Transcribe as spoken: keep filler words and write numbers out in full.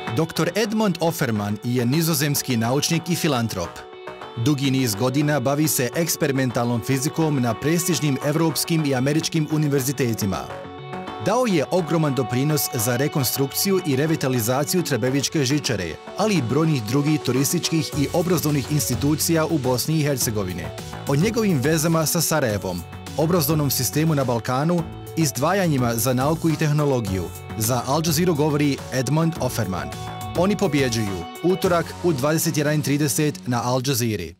doktor Edmond Offerman je nizozemski naučnik i filantrop. Dugi niz godina bavi se eksperimentalnom fizikom na prestižnim evropskim i američkim univerzitetima. Dao je ogroman doprinos za rekonstrukciju i revitalizaciju Trebevičke žičare, ali i brojnih drugih turističkih i obrazovnih institucija u Bosni i Hercegovini. O njegovim vezama sa Sarajevom, obrazovnom sistemu na Balkanu, izdvajanjima za nauku i tehnologiju, za Al Jazeera govori Edmond Offerman. Oni pobjeđuju utorak u dvadeset jedan i trideset na Al Jazeera.